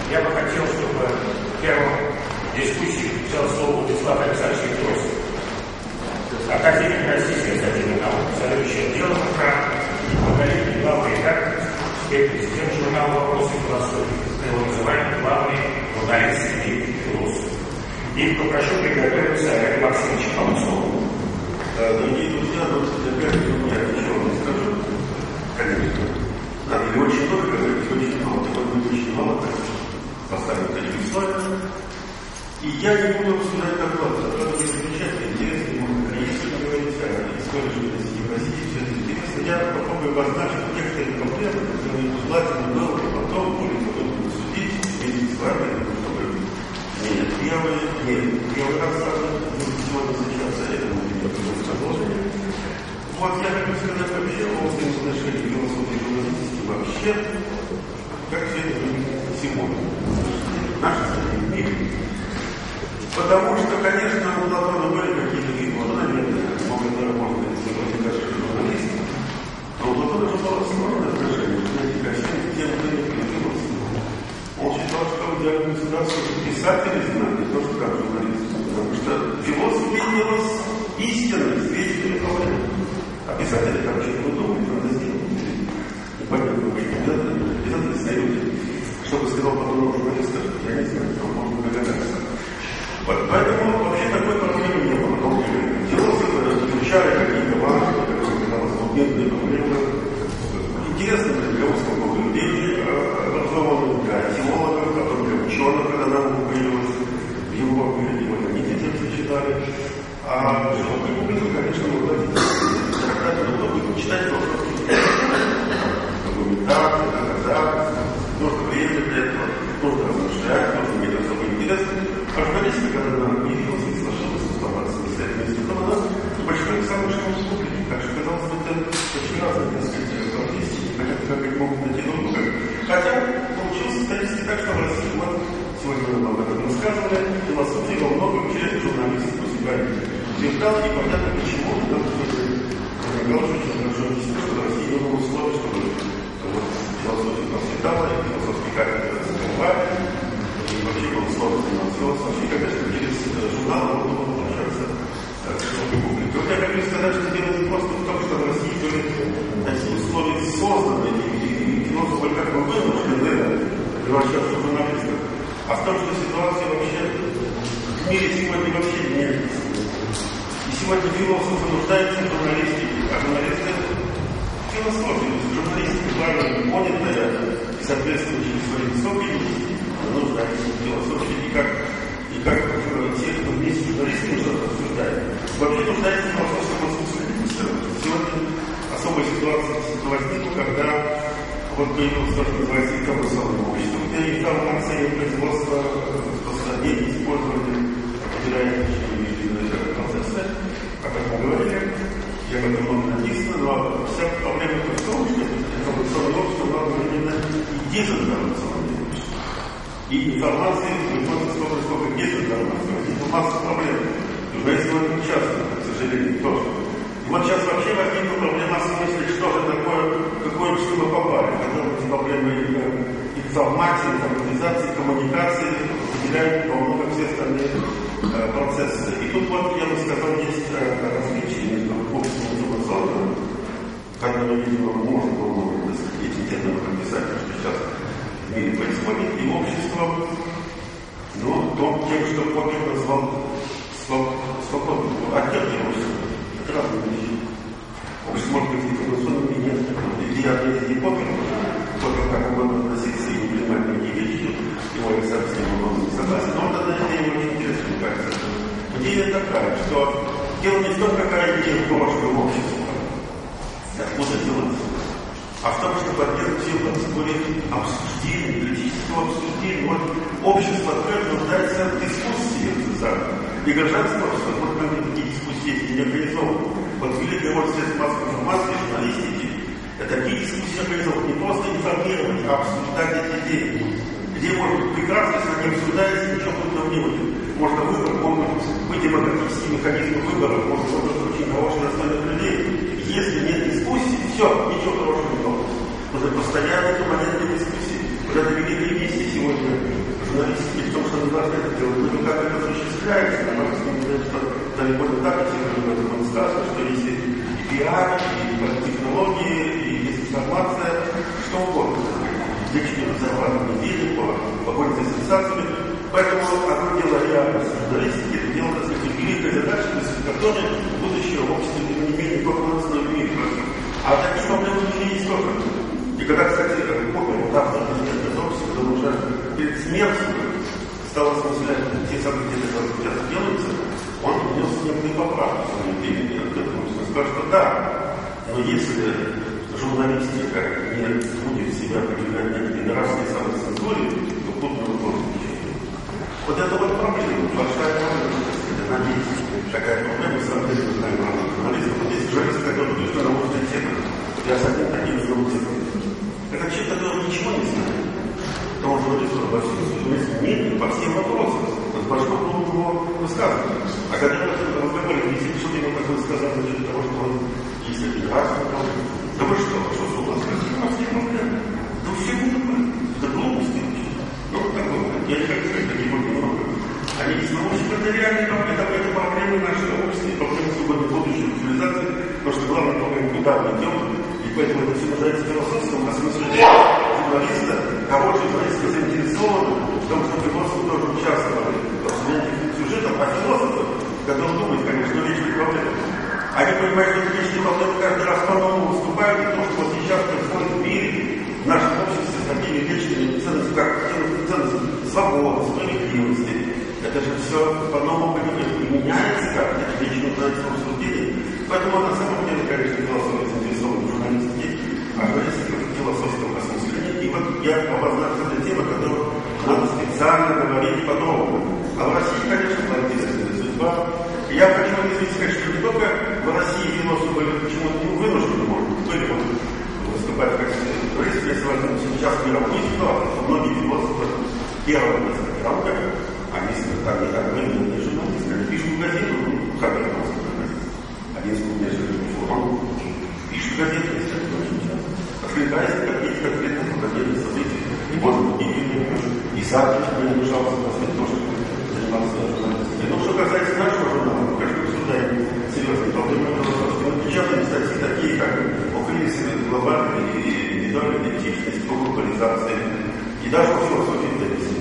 Я бы хотел, чтобы первым дискуссии взял слово Вячеслав Александрович Тросов, академик Российской академии наук, заведующий отделом охраны, многолетний главный редактор, теперь президент журнала «Вопросы философии», его называют главный журналист и философ. И попрошу приготовиться Олега Максимовича Холмцова. Дорогие друзья, опять я еще вам скажу, конечно, нам или очень много говорить, очень мало, такой будет очень мало, так поставим такие слайды. И я не буду обсуждать доклад, доклад будет замечательный, интересный, если говорить о истории жизни в России, все это интересно, я попробую обозначить некоторые проблемы, которые желательно было бы потом более подробно судить, вместе с вами, чтобы нет, первый раз сегодня встречаться этому предложению. Вот я хочу сказать вообще о общем отношении философии и журналистики вообще, как все это сегодня, в нашей стране, в мире. Потому что, конечно, у Платона были какие-то фигуры, наверное, могут заработать сегодня даже журналисты, но у Платона же было сложное отношение, что эти кощены тем, кто не философии. Он считал, что идеальное государство писатели знают, не то, что как журналисты. Потому что философ виделась истинной, свидетелем проблемы. А писатели там что-то думают, надо сделать. Непонятно, что обязательно люди. Что бы сказал потом журналистов, я не знаю, кто можно догадаться. Вот, поэтому вообще такой проблемы не было. Философы изучали какие-то важные, как казалось, глубинные проблемы. Интересно для русского людей, образованных для теологов, потом для ученых, когда наука появилась в Европе, его они детям зачитали. А широкой публике, конечно, можно читать философские документации, доказательства, нужно время для этого, нужно размышлять, нужно иметь особый интерес. А журналистика, когда она появилась и сложилась информация с этим институтом, она большой самый широкий публике. Так что, казалось бы, это очень разные несколько профессий, непонятно, как они могут найти друг друга. Хотя получилось исторически так, что в России, вот сегодня мы об этом рассказывали, философия во многом через журналистику себя утверждала, и понятно почему, потому что Галыч очень хорошо объяснил, что в России не было условий, чтобы философия процветала, и философские кафедры закрывали, и вообще было сложно заниматься философией, конечно, через журнал можно было получаться к широкой публике. Вот я хочу сказать, что дело не просто в том, что в России были такие условия созданы, и философы как бы вынуждены превращаться в журналистов, а в том, что ситуация вообще в мире сегодня вообще не меняется. И сегодня философы нуждаются в журналистике, а журналисты в философии. Журналистика правильно понятая и соответствующая своей высокой нуждается в философии, и как те, кто вместе с журналистами что-то обсуждает, вообще нуждается в философском отсутствии. Сегодня особая ситуация возникла, когда вот появилось то, что называется информационное общество, где информация и производство, распространение, использование определяет процессы, о которых мы говорили, и об этом много написано, но вся проблема в том, что информационное общество надо именно и дезинформационное общество. И информация приходится сколько дезинформации, возникла масса проблем. Журналисты в этом часто, к сожалению, тоже. И вот сейчас вообще возникла проблема осмыслить, что же такое, какое общество мы попали. Хотя бы эти проблемы информации, информатизации, коммуникации выделяют во много все остальные процессы. И тут вот, я бы сказал, есть различия между обществом информационным, которое, видимо, можно было этим термином прописать, что сейчас в мире происходит, и обществом, ну, тем, что Поппер назвал свободным. Отдельное общество. Это разные вещи. Общество может быть информационным и нет. И я не Поппер, Поппер как угодно относиться и не принимать такие вещи, его я совсем не согласен, но вот эта идея очень интересная, мне кажется. Идея такая, что дело не в том, какая идея хорошего общества, откуда делается, а в том, что поддерживать все более обсуждение, критического обсуждения. Вот общество открыто нуждается в дискуссии социальной. И гражданское общество, вот мы такие дискуссии есть не организованы. Вот великая роль средств массовой информации, журналистики, это такие дискуссии организованы, не просто информировать, а обсуждать эти идеи. Где может быть прекрасно, если они обсуждаются, ничего трудного не будет. Можно выбор, могут быть демократические механизмы выборов, может быть очень хорошие достойных людей. Если нет дискуссии, все, ничего хорошего не будет. Нужно постоянно перманентные дискуссии. Вот это великая миссия сегодня делать, но как это осуществляется, на мой взгляд, что далеко не так, и сегодня сказано, что если и пиар, и технологии, и есть информация, что угодно. Речь идет о зарабатывании денег, по погоне за сенсациями. Поэтому одно дело реальность журналистики, это дело, так сказать, великой задачи, без которой будущее общество не менее корпорацию в мире. А такие проблемы в мире есть тоже. И когда, кстати, помню, вот автор президента Зобси, когда уже перед смертью стал осмыслять те события, которые сейчас делаются, он внес некоторые поправки в своем деле. Он сказал, что да, но если журналистика не будет себя проявлять некоторые нравственные самоцензуры, то тут мы выходим ничего. Вот это вот проблема, большая проблема. Надеюсь, такая проблема, самом деле, мы знаем разных журналистов. Вот есть журналисты, которые говорят, что научная тема. Я с одним таким журналистом. Это человек, который ничего не знает. Потому что журналист во всем журналистском мнении по всем вопросам. Это большой круг его высказывания. А когда мы разговаривали, если что-то ему такое сказать, насчет того, что он есть такие разные проблемы. Да вы что с ума сходите? У нас нет проблем. Да все глупые. Это глупости. Ну, такое. Я не хочу сказать, такие люди много. Они есть, но в общем, это реальные проблемы. Это проблемы нашего общества, проблемы сегодня будущей цивилизации. Потому что главное проблема, куда мы идем. И поэтому это все нуждается в философском осмыслении журналиста. Кого журналиста заинтересован в том, что философы тоже участвовали в обсуждении сюжетов, а философы, которые думают, конечно, вечные проблемы. Они понимают, что вечные проблемы каждый раз по-новому выступают, и то, что вот сейчас происходит в мире, в нашем обществе, с такими вечными ценностями, как ценности свободы, справедливости. Это же все по-новому меняется, как это вечно называется в обсуждении. Поэтому на самом деле, конечно, философия заинтересована в журналистике, а журналистика в философском осмыслении. И вот я обозначил эту тему, которую надо специально говорить подробно. А в России, конечно, интересная судьба. И я хочу сказать, что не только в России философы были почему-то вынуждены, может быть, были выступать в качестве туристов, если возьмем сейчас мировую ситуацию, что многие философы первого места рамка, они так не журналисты, они пишут газету, как это журналист. Один из крупнейших форумов пишут газеты, если это очень часто. Откликаясь на какие-то конкретные фотографии события. И может быть, и сам не мешался, после того, что занимался журналистикой. Но что касается нашего журнала, мы, конечно, обсуждаем серьезные проблемы. Мы печатаем статьи такие, как о кризисе глобальной и индивидуальной идентичности, о глобализации, и даже о философии идентичности.